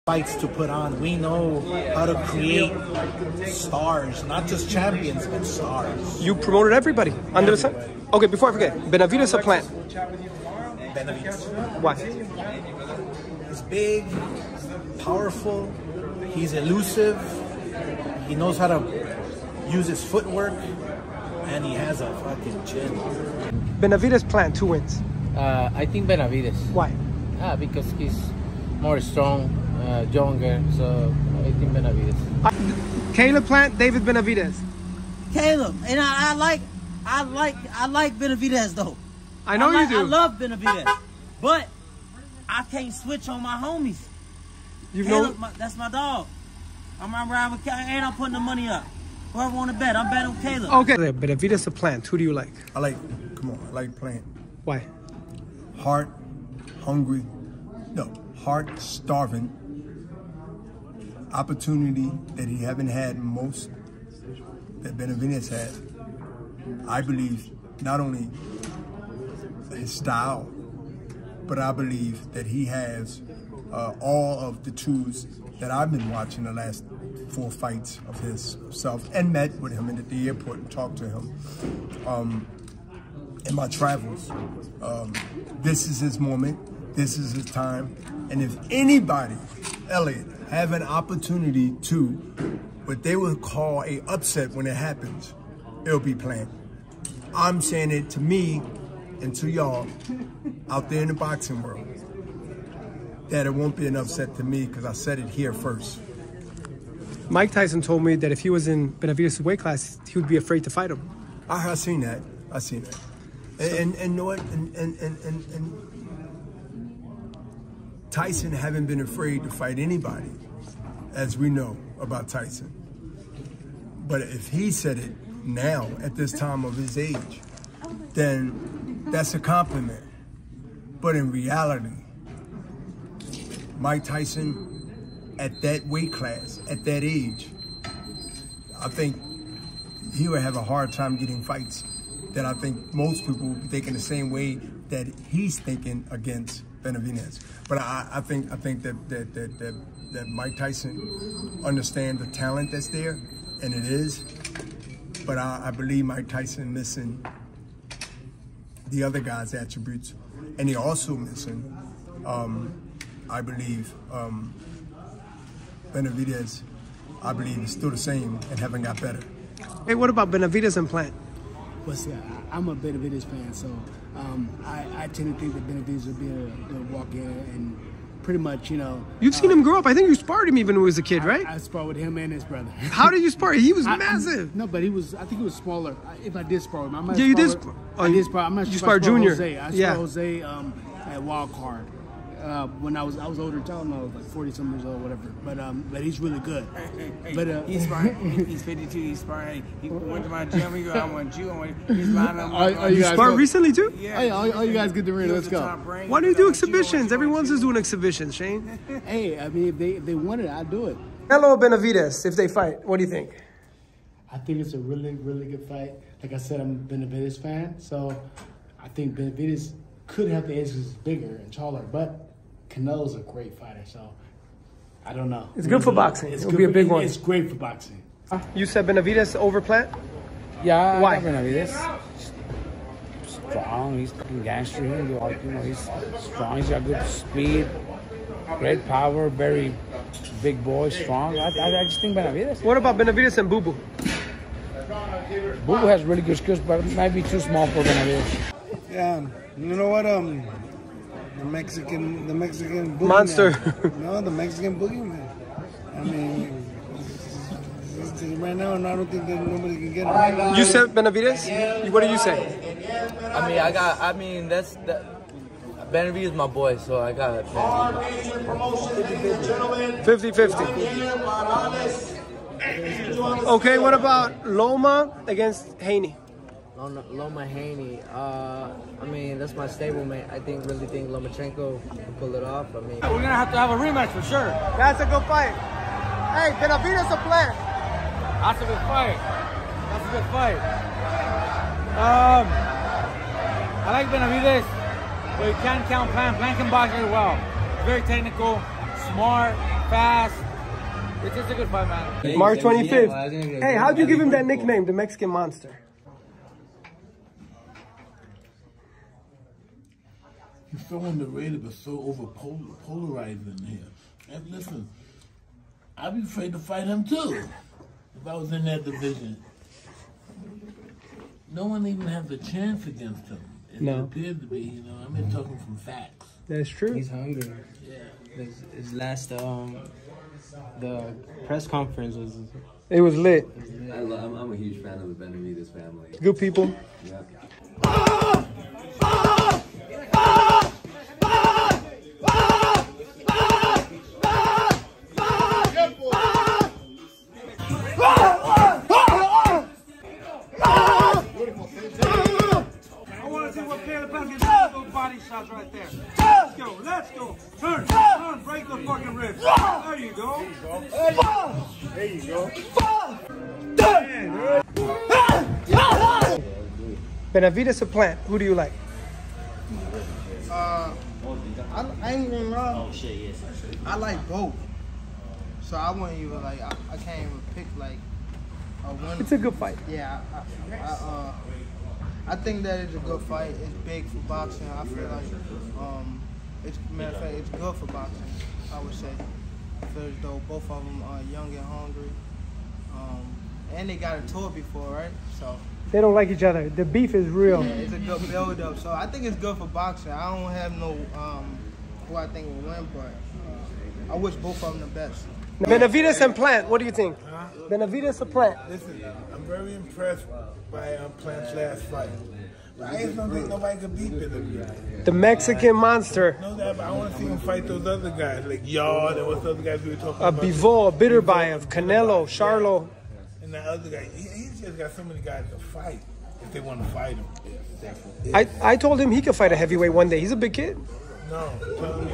fights to put on. We know how to create stars, not just champions, but stars. You promoted everybody under the sun. Okay, before I forget, Benavidez a plant. Benavidez. Why? He's big, powerful, he's elusive, he knows how to use his footwork, and he has a fucking chin. Benavidez plant 2 wins. I think Benavidez. Why? Because he's more strong, younger, so I think Benavidez. Caleb plant, David Benavidez. Caleb, and I like Benavidez though. I know you do. I love Benavidez, but I can't switch on my homies. Caleb, that's my dog. I'm riding with Caleb, and I'm putting the money up. Whoever want to bet, I'm betting on Caleb. Okay, Benavidez a plant. Who do you like? I like Plant. Why? Heart, hungry, heart starving. Opportunity that he haven't had most that Benavidez had. I believe not only his style, but I believe that he has all of the tools that I've been watching the last 4 fights of his self, and met with him at the airport and talked to him in my travels. This is his moment. This is his time. And if anybody, Elliot, have an opportunity to, what they would call a upset when it happens, it'll be Plant. I'm saying it to me and to y'all out there in the boxing world, that it won't be an upset to me because I said it here first. Mike Tyson told me that if he was in Benavidez's weight class, he would be afraid to fight him. I seen that. I seen that. And you know what? And Tyson haven't been afraid to fight anybody, as we know about Tyson. But if he said it now, at this time of his age, then that's a compliment. But in reality, Mike Tyson, at that weight class, at that age, I think he would have a hard time getting fights that I think most people will be thinking the same way that he's thinking against Benavidez. But I think that Mike Tyson understands the talent that's there, and it is. But I believe Mike Tyson missing the other guy's attributes, and he also missing, I believe, Benavidez, I believe, is still the same and haven't got better. Hey, what about Benavidez and Plant? Well, see, I'm a Benavidez fan, so I tend to think that Benavidez will be able to walk in and pretty much, you know. You've seen him grow up. I think you sparred him even when he was a kid, right? I sparred with him and his brother. How did you spar? He was massive. No, but I think he was smaller. If I did spar him, I might. Yeah, you did. I did spar. I'm not sure. You sparred Junior. Jose. I sparred Jose at Wild Card. When I was older, I was like 40-some years old, whatever. But he's really good. But he's sparring. He's 52. He's sparring. He went to my gym. He go, I want you. He's lining up. You sparred recently too? Yeah. All you guys get the ring. Let's go. Why do you do exhibitions? Everyone's just doing exhibitions, Shane. Hey, I mean, if they want it, I'd do it. Hello, Benavidez. If they fight, what do you think? I think it's a really, really good fight. Like I said, I'm a Benavidez fan, so I think Benavidez could have the edge because he's bigger and taller, but Canelo's a great fighter, so I don't know. It's good for boxing. It'll be a big one. It's great for boxing. You said Benavidez over Plant? Yeah, why? Benavidez. Strong. He's fucking gangster. He's strong. He's got good speed, great power, very big boy, strong. I just think Benavidez. What about Benavidez and Boo Boo? Boo Boo has really good skills, but it might be too small for Benavidez. Yeah, you know what? The Mexican boogeyman. Monster. No, the Mexican boogeyman. I mean, right now, I don't think that nobody can get him. You said Benavidez? What do you say? That's Benavidez is my boy, so I got 50-50. Okay, what about Loma against Haney? Loma Haney. That's my stablemate. I really think Lomachenko can pull it off. We're gonna have to have a rematch for sure. That's a good fight. Hey, Benavidez a Plant. That's a good fight. I like Benavidez, but you can't count Plant. Plant can box very well. Very technical, smart, fast. It's just a good fight, man. March 25th. Hey, how'd you give him that nickname, the Mexican Monster? He's so underrated, but so polarized in here. And listen, I'd be afraid to fight him too if I was in that division. No one even has a chance against him. It appears to be, you know. I'm just talking from facts. That's true. He's hungry. Yeah. His last the press conference was. It was lit. I'm a huge fan of the BENAVIDEZ family. Good people. Yeah. Body shots right there. Let's go, let's go. Turn, break the fucking ribs. There you go. There you go. BENAVIDEZ or Plant? Who do you like? I ain't gonna lie. I like both. So I wouldn't even like. I can't even pick like a winner. It's a good fight. Yeah. I think that it's a good fight. It's big for boxing. I feel like, it's matter of fact, it's good for boxing. I would say. I feel as though both of them are young and hungry, and they got a tour before, right? So they don't like each other. The beef is real. Yeah, it's a good build-up. So I think it's good for boxing. I don't have no who I think will win, but I wish both of them the best. BENAVIDEZ and Plant. What do you think? BENAVIDEZ or Plant? Listen, I'm very impressed by Plant's last fight. But I just don't think nobody could beat BENAVIDEZ. The Mexican Monster. No, that, but I want to see him fight those other guys, like Yard and what's the other guys we were talking about. Bivol, Bitterbayev, Canelo, Charlo. And that other guy, he's just got so many guys to fight if they want to fight him. I told him he could fight a heavyweight one day. He's a big kid. No, tell him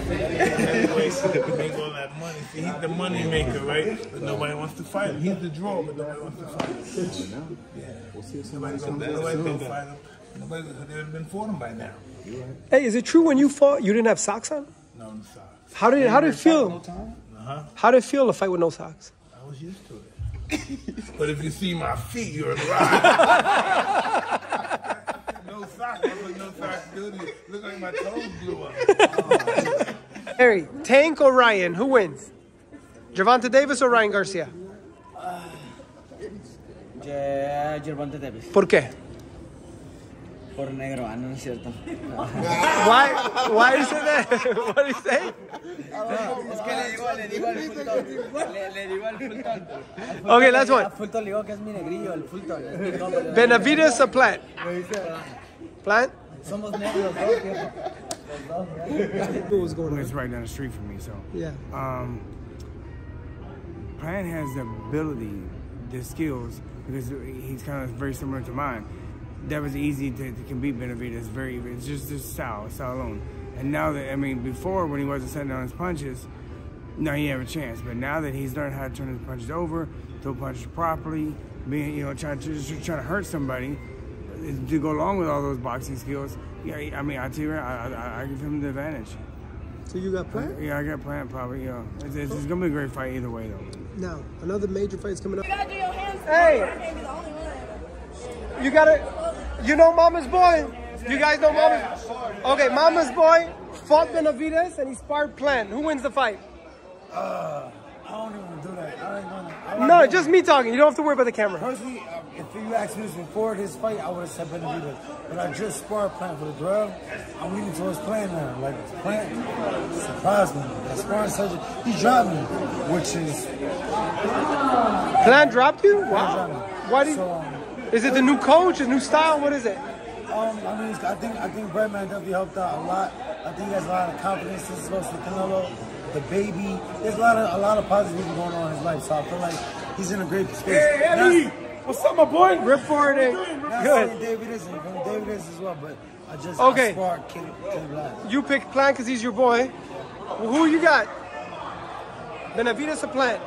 to make all that money. See, he's the money maker, right? But nobody wants to fight him. He's the draw, but nobody wants to fight him. Yeah. Nobody's going to fight him. Nobody would have been fought him by now. Hey, is it true when you fought, you didn't have socks on? No socks. How did it feel? How did it feel to fight with no socks? I was used to it. But if you see my feet, you're right. No socks, no socks, dude. Look like my toes blew up. Harry, Tank or Ryan? Who wins? Gervonta Davis or Ryan Garcia? Gervonta Davis. ¿Por qué? Por negro, no es cierto. Why you say that? What did he say? Es que le digo al Fulton. Le digo al Fulton. Okay, last one. Al Fulton le digo que es mi negrillo, el Fulton. BENAVIDEZ or Plant? Plant? Somos negros, ¿no? What was going on? It's right down the street from me, so. Yeah. Plant has the ability, the skills, because he's kind of very similar to mine. That was easy to beat BENAVIDEZ. It's just this style alone. And now that, I mean, before when he wasn't setting down his punches, no, he had a chance. But now that he's learned how to turn his punches over, throw punches properly, being, you know, trying to hurt somebody, to go along with all those boxing skills. Yeah, I mean, I tell you, I give him the advantage. So you got Plant? Yeah, I got Plant probably. Yeah, it's gonna be a great fight either way though. Now another major fight's coming up. You gotta do your hands. Hey, I can't be the only one. you gotta. You know Mama's Boy? You guys know Mama's? Okay, Mama's Boy fought BENAVIDEZ and he sparred Plant. Who wins the fight? I don't even do that. No, just me talking. You don't have to worry about the camera. Personally, if you asked me this before this fight, I would have said BENAVIDEZ. But I just sparred Plant for the grub. I'm leaning towards Plant now. Like, Plant surprised me. That sparring session, he dropped me, which is... Plant dropped you? Wow. Why did? Is it the new coach, the new style? What is it? I mean, I think Breadman definitely helped out a lot. I think he has a lot of confidence since he goes to CANELO, the baby. There's a lot of positive going on in his life, so I feel like he's in a great space. Hey, Elie! What's up, my boy? Reporting. Good. David is as well, but I just okay. I sparred Kid Black. You picked Plant because he's your boy. Well, who you got? BENAVIDEZ or Plant?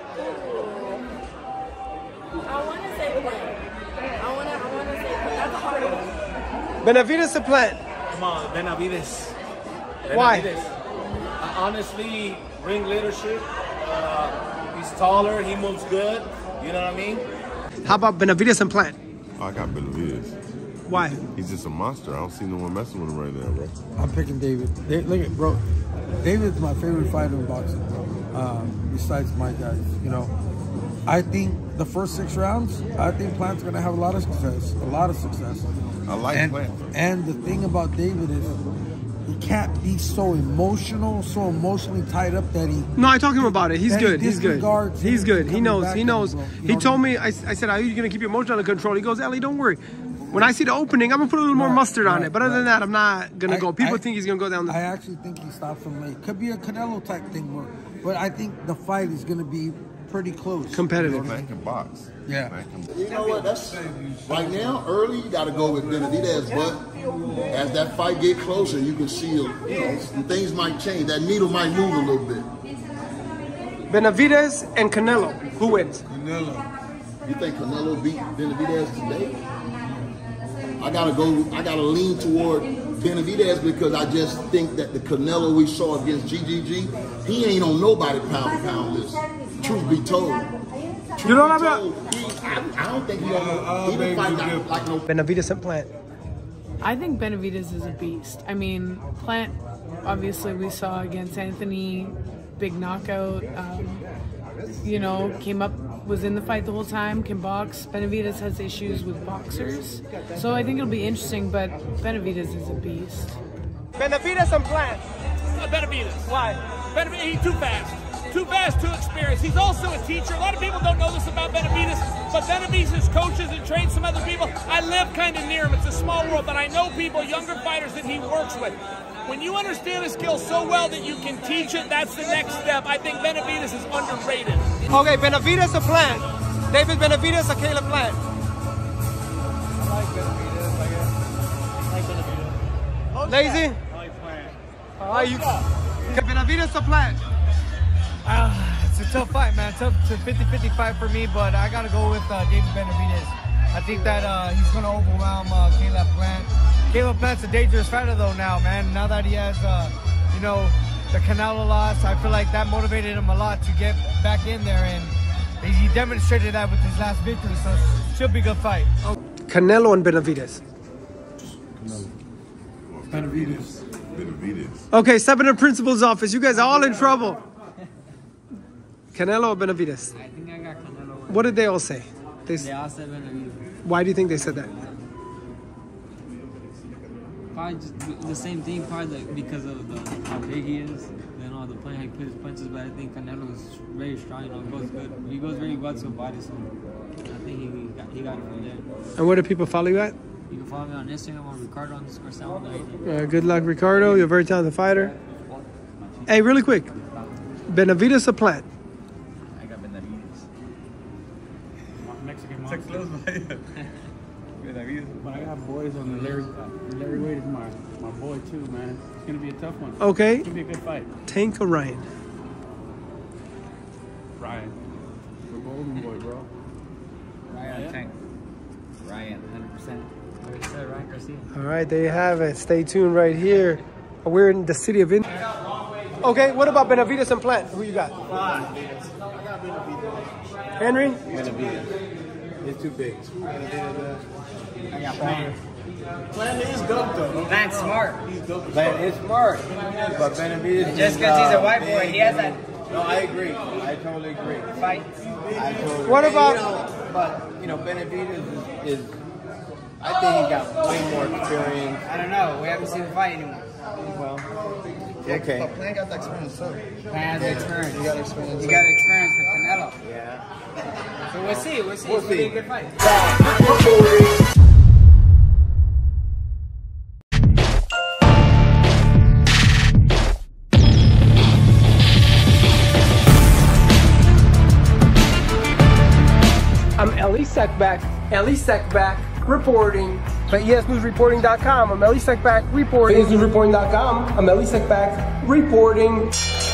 I want to say Plant. I want to say Plant. That's a hard one. BENAVIDEZ or Plant? Come on, BENAVIDEZ. Why? Honestly, ring leadership. He's taller, he moves good. You know what I mean? How about Benavidez and Plant? Oh, I got Benavidez. Why? He's just a monster. I don't see no one messing with him right now, bro. I'm picking David. Look at, bro. David's my favorite fighter in boxing. Besides my guys, you know. I think the first 6 rounds, I think Plant's gonna have a lot of success. I like Plant. And the thing about David is he can't be so emotionally tied up that he. No, I talked to him about it. He's good. He's good. He's good. He knows. He knows. He told me. I said, "Are you gonna keep your emotion under control?" He goes, "Elie, don't worry. When I see the opening, I'm gonna put a little more mustard on it. But other than that, I'm not gonna go." People think he's gonna go down the. I actually think he stops him late. Could be a Canelo type thing, but I think the fight is gonna be pretty close. Competitive. Plant can box. Yeah. You know what? That's right now. Early, you got to go with Benavidez, but as that fight get closer, you can see, things might change. That needle might move a little bit. Benavidez and Canelo. Who wins? Canelo. You think Canelo beat Benavidez today? I gotta lean toward Benavidez because I just think that the Canelo we saw against GGG, he ain't on nobody pound for pound list. Truth be told. I don't think he even fight like no. Benavidez and Plant. I think Benavidez is a beast. I mean, Plant, obviously we saw against Anthony, big knockout. You know, came up, was in the fight the whole time, can box. Benavidez has issues with boxers. So I think it'll be interesting, but Benavidez is a beast. Benavidez and Plant. Benavidez. Why? Benavidez, he's too fast. Too fast, too experienced. He's also a teacher. A lot of people don't know this about Benavidez, but Benavidez coaches and trains some other people. I live kind of near him. It's a small world, but I know people, younger fighters that he works with. When you understand a skill so well that you can teach it, that's the next step. I think Benavidez is underrated. Okay, Benavidez or Plant? David Benavidez or Caleb Plant? I like Benavidez. I like Benavidez. Lazy? I like Plant. Benavidez or Plant? It's a tough fight, man. Tough to 50-50 fight for me, but I gotta go with David Benavidez. I think that he's gonna overwhelm Caleb Plant. Caleb Plant's a dangerous fighter though now, man. Now that he has, you know, the Canelo loss, I feel like that motivated him a lot to get back in there, and he demonstrated that with his last victory, so it should be a good fight. Canelo and Benavidez. Benavidez. Okay, stepping in the principal's office. You guys are all in trouble. Canelo or Benavidez? I think I got Canelo. What did they all say? They all said Benavidez. Why do you think they said that? Probably just the same thing, probably because of how big he is, and all the play, how he puts his punches. But I think Canelo is very strong. You know, goes good. He goes very well to a body, so I think he got it from there. And where do people follow you at? You can follow me on Instagram on Ricardo_Sound. Good luck, Ricardo. You're a very talented fighter. Hey, really quick, Benavidez or Plant? I got Benavidez. Mexican But I got boys on the Larry Wade is my boy too, man. It's gonna be a tough one. Okay. It's gonna be a good fight. Tank or Ryan? Ryan. The golden boy, bro. Ryan, Tank. Ryan, 100%. Ryan Garcia. All right, there you have it. Stay tuned right here. We're in the city of India. Okay, what about Benavidez and Plant? Who you got? Henry? Benavidez. It's too big. I got Plant. Plant is dope though. Plant's smart. He's dope. Plant is smart. But Benavidez just because he's a white boy, he has that. No, I agree. I totally agree. Fight. What about? Benavidez is. I think he got way more experience. I don't know. We haven't seen the fight anymore. Well, okay. But Plant got the experience too. Plant has experience. He got experience. He got experience with Canelo. Yeah. So we'll see. It's going to be a good fight. I'm Elie Seckbach. Elie Seckbach reporting for EsNewsReporting.com. I'm Elie Seckbach reporting. EsNewsReporting.com. I'm Elie Seckbach reporting.